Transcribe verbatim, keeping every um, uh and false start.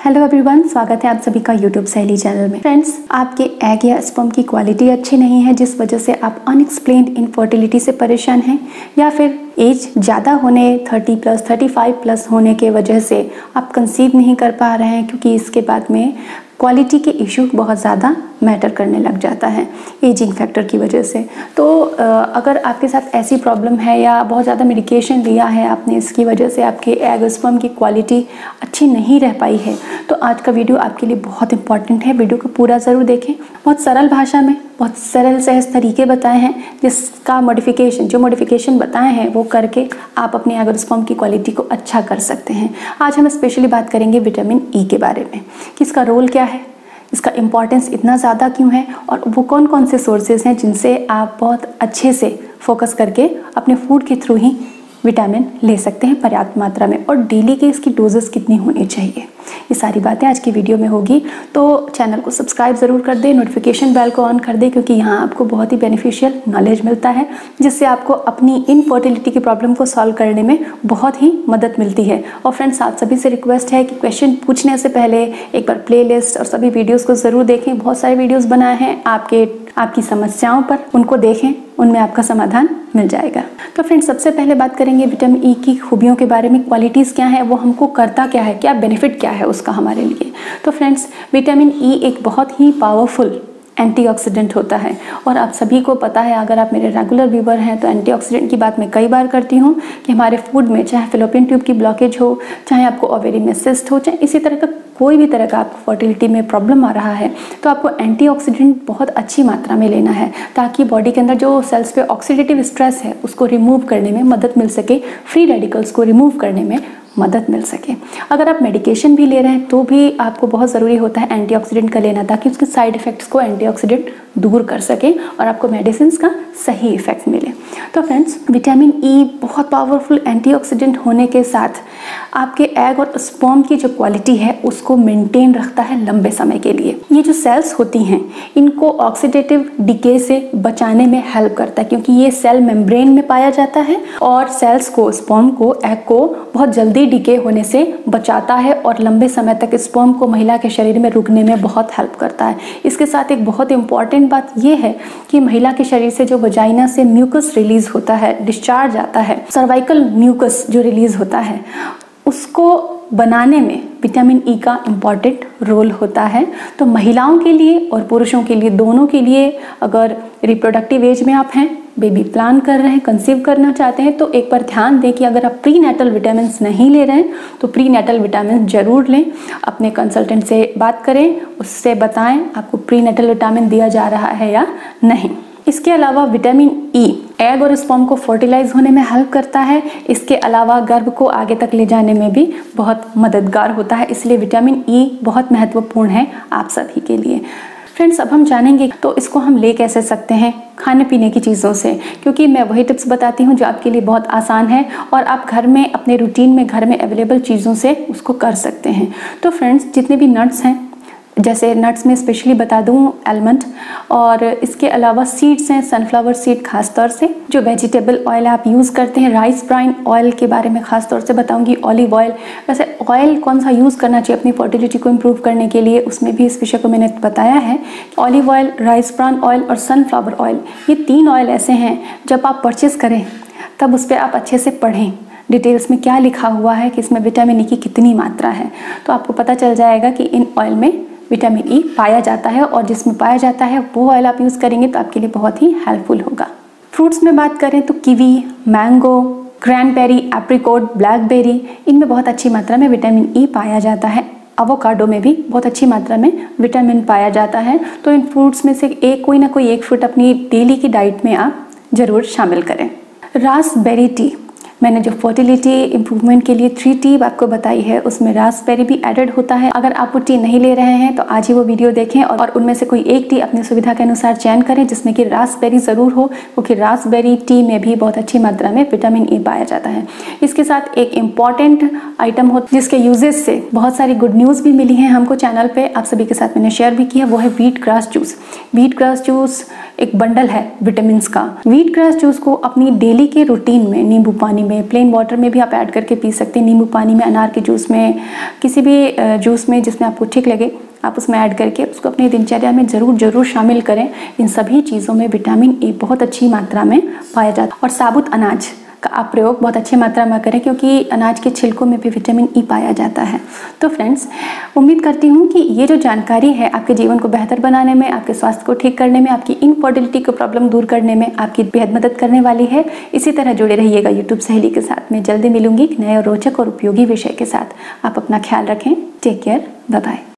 Hello everyone, स्वागत है आप सभी का यूट्यूब सहेली चैनल में। फ्रेंड्स, आपके एग या स्पर्म की क्वालिटी अच्छी नहीं है जिस वजह से आप अनएक्सप्लेन्ड इनफर्टिलिटी से परेशान हैं, या फिर एज ज़्यादा होने तीस प्लस पैंतीस प्लस होने के वजह से आप कंसीव नहीं कर पा रहे हैं क्योंकि इसके बाद में क्वालिटी के इशू बहुत ज़्यादा मैटर करने लग जाता है एजिंग फैक्टर की वजह से। तो अगर आपके साथ ऐसी प्रॉब्लम है या बहुत ज़्यादा मेडिकेशन लिया है आपने, इसकी वजह से आपके एग स्पर्म की क्वालिटी अच्छी नहीं रह पाई है, तो आज का वीडियो आपके लिए बहुत इंपॉर्टेंट है। वीडियो को पूरा ज़रूर देखें। बहुत सरल भाषा में बहुत सरल सहज तरीके बताए हैं जिसका मॉडिफिकेशन जो मॉडिफिकेशन बताए हैं वो करके आप अपने एग स्पर्म की क्वालिटी को अच्छा कर सकते हैं। आज हम स्पेशली बात करेंगे विटामिन ई के बारे में कि इसका रोल क्या है, इसका इम्पॉर्टेंस इतना ज़्यादा क्यों है और वो कौन कौन से सोर्सेज हैं जिनसे आप बहुत अच्छे से फोकस करके अपने फूड के थ्रू ही विटामिन ले सकते हैं पर्याप्त मात्रा में, और डेली के इसकी डोजेस कितनी होनी चाहिए। ये सारी बातें आज की वीडियो में होगी। तो चैनल को सब्सक्राइब ज़रूर कर दें, नोटिफिकेशन बेल को ऑन कर दें, क्योंकि यहाँ आपको बहुत ही बेनिफिशियल नॉलेज मिलता है जिससे आपको अपनी इनफर्टिलिटी की प्रॉब्लम को सॉल्व करने में बहुत ही मदद मिलती है। और फ्रेंड्स, आप सभी से रिक्वेस्ट है कि क्वेश्चन पूछने से पहले एक बार प्लेलिस्ट और सभी वीडियोज़ को ज़रूर देखें। बहुत सारे वीडियोज़ बनाए हैं आपके आपकी समस्याओं पर, उनको देखें, उनमें आपका समाधान मिल जाएगा। तो फ्रेंड्स, सबसे पहले बात करेंगे विटामिन ई की खूबियों के बारे में। क्वालिटीज़ क्या है, वो हमको करता क्या है, क्या बेनिफिट क्या है उसका हमारे लिए। तो फ्रेंड्स, विटामिन ई एक बहुत ही पावरफुल एंटीऑक्सीडेंट होता है, और आप सभी को पता है, अगर आप मेरे रेगुलर व्यूवर हैं तो एंटीऑक्सीडेंट की बात मैं कई बार करती हूँ कि हमारे फूड में चाहे फेलोपियन ट्यूब की ब्लॉकेज हो, चाहे आपको ओवेरी में सिस्ट हो, चाहे इसी तरह का कोई भी तरह का आपको फर्टिलिटी में प्रॉब्लम आ रहा है, तो आपको एंटीऑक्सीडेंट बहुत अच्छी मात्रा में लेना है ताकि बॉडी के अंदर जो सेल्स पे ऑक्सीडेटिव स्ट्रेस है उसको रिमूव करने में मदद मिल सके, फ्री रेडिकल्स को रिमूव करने में मदद मिल सके। अगर आप मेडिकेशन भी ले रहे हैं तो भी आपको बहुत ज़रूरी होता है एंटीऑक्सीडेंट का लेना, ताकि उसके साइड इफ़ेक्ट्स को एंटीऑक्सीडेंट दूर कर सके और आपको मेडिसिन का सही इफेक्ट मिले। तो फ्रेंड्स, विटामिन ई बहुत पावरफुल एंटीऑक्सीडेंट होने के साथ आपके एग और स्पर्म की जो क्वालिटी है उसको मेंटेन रखता है लंबे समय के लिए। ये जो सेल्स होती हैं इनको ऑक्सीडेटिव डिके से बचाने में हेल्प करता है, क्योंकि ये सेल मेम्ब्रेन में पाया जाता है और सेल्स को, स्पर्म को, एग को बहुत जल्दी डिके होने से बचाता है और लंबे समय तक स्पर्म को महिला के शरीर में रुकने में बहुत हेल्प करता है। इसके साथ एक बहुत इंपॉर्टेंट बात यह है कि महिला के शरीर से जो वजाइना से म्यूकस रिलीज होता है, डिस्चार्ज आता है, सर्वाइकल म्यूकस जो रिलीज होता है, उसको बनाने में विटामिन ई का इम्पॉर्टेंट रोल होता है। तो महिलाओं के लिए और पुरुषों के लिए, दोनों के लिए, अगर रिप्रोडक्टिव एज में आप हैं, बेबी प्लान कर रहे हैं, कंसीव करना चाहते हैं, तो एक बार ध्यान दें कि अगर आप प्री नेटल विटामिन नहीं ले रहे हैं तो प्री नेटल विटामिन जरूर लें। अपने कंसल्टेंट से बात करें, उससे बताएं आपको प्री नेटल विटामिन दिया जा रहा है या नहीं। इसके अलावा विटामिन ई एग और स्पर्म को फर्टिलाइज होने में हेल्प करता है। इसके अलावा गर्भ को आगे तक ले जाने में भी बहुत मददगार होता है, इसलिए विटामिन ई बहुत महत्वपूर्ण है आप सभी के लिए। फ्रेंड्स, अब हम जानेंगे तो इसको हम ले कैसे सकते हैं खाने पीने की चीज़ों से, क्योंकि मैं वही टिप्स बताती हूँ जो आपके लिए बहुत आसान है और आप घर में अपने रूटीन में घर में अवेलेबल चीज़ों से उसको कर सकते हैं। तो फ्रेंड्स, जितने भी नट्स हैं, जैसे नट्स में स्पेशली बता दूं आलमंड, और इसके अलावा सीड्स हैं, सनफ्लावर सीड खास तौर से, जो वेजिटेबल ऑयल आप यूज़ करते हैं, राइस ब्राइन ऑयल के बारे में खास तौर से बताऊंगी, ऑलिव ऑयल। वैसे ऑयल कौन सा यूज़ करना चाहिए अपनी फर्टिलिटी को इम्प्रूव करने के लिए, उसमें भी इस विषय को मैंने बताया है। Olive oil, rice bran oil और सनफ्लावर ऑयल, ये तीन ऑयल ऐसे हैं जब आप परचेस करें तब उस पर आप अच्छे से पढ़ें डिटेल्स में क्या लिखा हुआ है कि इसमें विटामिन ई की कितनी मात्रा है, तो आपको पता चल जाएगा कि इन ऑयल में विटामिन ई पाया जाता है, और जिसमें पाया जाता है वो ऑयल आप यूज़ करेंगे तो आपके लिए बहुत ही हेल्पफुल होगा। फ्रूट्स में बात करें तो kiwi, mango, cranberry, apricot, blackberry, इनमें बहुत अच्छी मात्रा में विटामिन ई पाया जाता है। एवोकाडो में भी बहुत अच्छी मात्रा में विटामिन पाया जाता है। तो इन फ्रूट्स में से एक कोई ना कोई एक फ्रूट अपनी डेली की डाइट में आप ज़रूर शामिल करें। रास्पबेरी टी, मैंने जो फर्टिलिटी इंप्रूवमेंट के लिए थ्री टी आपको बताई है उसमें रास्पबेरी भी एडेड होता है। अगर आप वो टी नहीं ले रहे हैं तो आज ही वो वीडियो देखें और उनमें से कोई एक टी अपनी सुविधा के अनुसार चयन करें जिसमें कि रास्पबेरी ज़रूर हो, क्योंकि रास्पबेरी टी में भी बहुत अच्छी मात्रा में विटामिन ई पाया जाता है। इसके साथ एक इम्पॉर्टेंट आइटम हो जिसके यूजेस से बहुत सारी गुड न्यूज़ भी मिली हैं हमको चैनल पर, आप सभी के साथ मैंने शेयर भी किया, वो है wheat grass juice. Wheat grass juice एक बंडल है विटामिन का। व्हीट ग्रास जूस को अपनी डेली के रूटीन में नींबू पानी में, प्लेन वाटर में भी आप ऐड करके पी सकते हैं। नींबू पानी में, अनार के जूस में, किसी भी जूस में जिसमें आपको ठीक लगे आप उसमें ऐड करके उसको अपनी दिनचर्या में ज़रूर ज़रूर शामिल करें। इन सभी चीज़ों में विटामिन ए बहुत अच्छी मात्रा में पाया जाता है। और साबुत अनाज का आप प्रयोग बहुत अच्छी मात्रा में करें, क्योंकि अनाज के छिलकों में भी विटामिन ई पाया जाता है। तो फ्रेंड्स, उम्मीद करती हूँ कि ये जो जानकारी है आपके जीवन को बेहतर बनाने में, आपके स्वास्थ्य को ठीक करने में, आपकी इनफर्टिलिटी को प्रॉब्लम दूर करने में आपकी बेहद मदद करने वाली है। इसी तरह जुड़े रहिएगा यूट्यूब सहेली के साथ। मैं जल्दी मिलूंगी एक नए रोचक और उपयोगी विषय के साथ। आप अपना ख्याल रखें। Take care, bye bye.